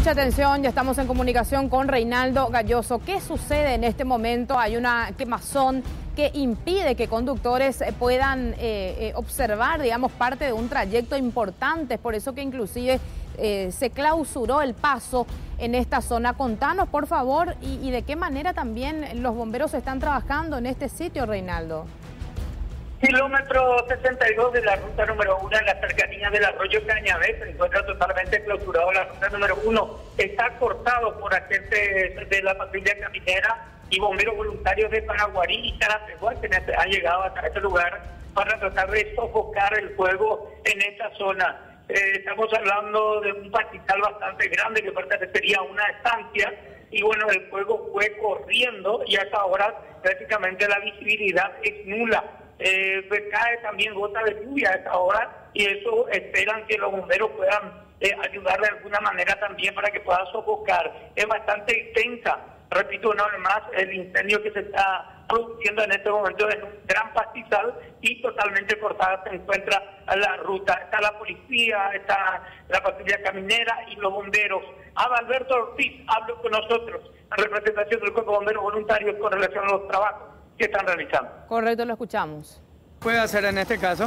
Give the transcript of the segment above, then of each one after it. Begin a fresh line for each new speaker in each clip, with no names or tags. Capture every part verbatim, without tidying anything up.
Mucha atención, ya estamos en comunicación con Reinaldo Galloso. ¿Qué sucede en este momento? Hay una quemazón que impide que conductores puedan eh, eh, observar, digamos, parte de un trayecto importante. Es por eso que inclusive eh, se clausuró el paso en esta zona. Contanos, por favor, y, y de qué manera también los bomberos están trabajando en este sitio, Reinaldo.
Kilómetro sesenta y dos de la ruta número uno, en la cercanía del arroyo Cañavé, se encuentra totalmente clausurado. La ruta número uno está cortado por agentes de la patrulla caminera y bomberos voluntarios de Paraguarí y Carapeguá, que han llegado hasta este lugar para tratar de sofocar el fuego en esta zona. Eh, estamos hablando de un pastizal bastante grande que pertenecería a una estancia, y bueno, el fuego fue corriendo y hasta ahora prácticamente la visibilidad es nula. Eh, pues cae también gota de lluvia a esta hora y eso esperan que los bomberos puedan eh, ayudar de alguna manera también para que pueda sofocar. Es bastante intensa, repito una vez más, el incendio que se está produciendo en este momento en un gran pastizal y totalmente cortada se encuentra la ruta. Está la policía, está la patrulla caminera y los bomberos. Adalberto Ortiz habló con nosotros en representación del Cuerpo de Bomberos Voluntarios con relación a los trabajos que están realizando.
Correcto, lo escuchamos.
Puede hacer en este caso.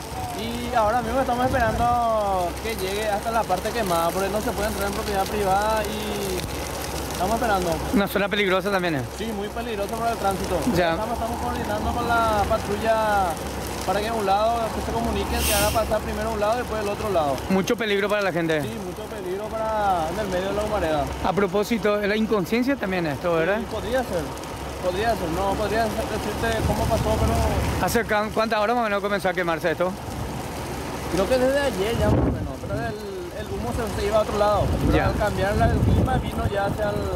Y ahora mismo estamos esperando que llegue hasta la parte quemada, porque no se puede entrar en propiedad privada y estamos esperando.
Una zona peligrosa también es.
Sí, muy peligrosa para el tránsito.
Ya.
Estamos, estamos coordinando con la patrulla para que a un lado que se comuniquen, que haga pasar primero un lado y después el otro lado.
Mucho peligro para la gente.
Sí, mucho peligro para en el medio de la humareda.
A propósito, la inconsciencia también esto, ¿verdad?
Sí, podría ser. Podría ser, no podría decirte cómo pasó, pero...
¿Hace cuántas horas más o menos comenzó a quemarse esto?
Creo que desde ayer ya más o menos, pero el, el humo se, se iba a otro lado. Pero
Ya.
al cambiar la, el clima vino ya hacia el,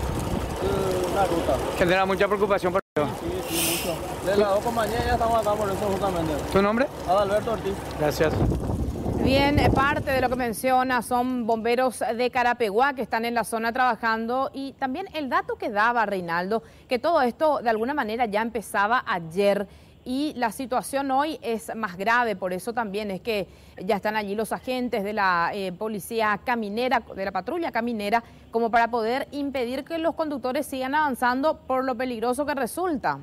el, la ruta.
Genera mucha preocupación por eso.
Sí, sí, sí, mucho. De las dos compañías ya estamos acá por eso justamente.
¿Tu nombre?
Adalberto Ortiz.
Gracias.
Bien, parte de lo que menciona son bomberos de Carapeguá que están en la zona trabajando, y también el dato que daba Reinaldo, que todo esto de alguna manera ya empezaba ayer y la situación hoy es más grave. Por eso también es que ya están allí los agentes de la eh, policía caminera, de la patrulla caminera, como para poder impedir que los conductores sigan avanzando por lo peligroso que resulta.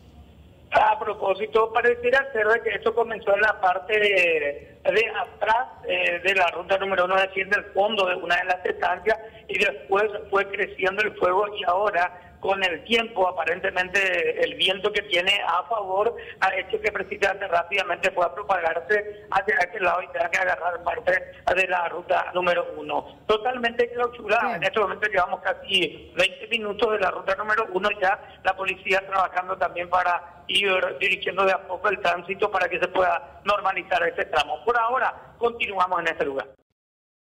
A propósito, pareciera ser de que esto comenzó en la parte de, de atrás eh, de la ruta número uno, es decir, del fondo de una de las estancias, y después fue creciendo el fuego y ahora, con el tiempo, aparentemente el viento que tiene a favor ha hecho que precisamente rápidamente pueda propagarse hacia aquel lado y tenga que agarrar parte de la ruta número uno. Totalmente clausurada. Sí. En este momento llevamos casi veinte minutos de la ruta número uno, ya la policía trabajando también para ir dirigiendo de a poco el tránsito para que se pueda normalizar este tramo. Por ahora continuamos en este lugar.